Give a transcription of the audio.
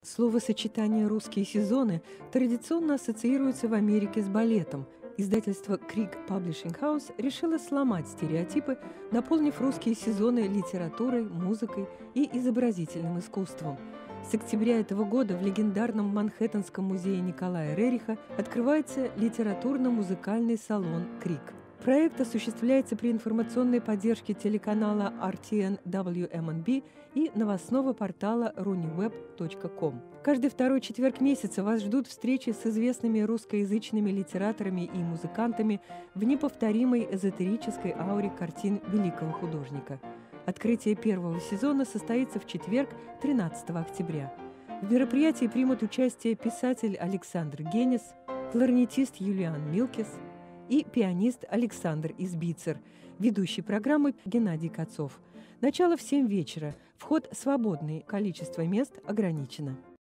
Словосочетание «русские сезоны» традиционно ассоциируется в Америке с балетом. Издательство Крик Publishing House решило сломать стереотипы, наполнив русские сезоны литературой, музыкой и изобразительным искусством. С октября этого года в легендарном Манхэттенском музее Николая Рериха открывается литературно-музыкальный салон «Крик». Проект осуществляется при информационной поддержке телеканала RTN WMNB и новостного портала runyweb.com. Каждый второй четверг месяца вас ждут встречи с известными русскоязычными литераторами и музыкантами в неповторимой эзотерической ауре картин великого художника. Открытие первого сезона состоится в четверг, 13 октября. В мероприятии примут участие писатель Александр Генис, кларнетист Юлиан Милкис и пианист Александр Избицер, ведущий программы Геннадий Кацов. Начало в 7 вечера. Вход свободный, количество мест ограничено.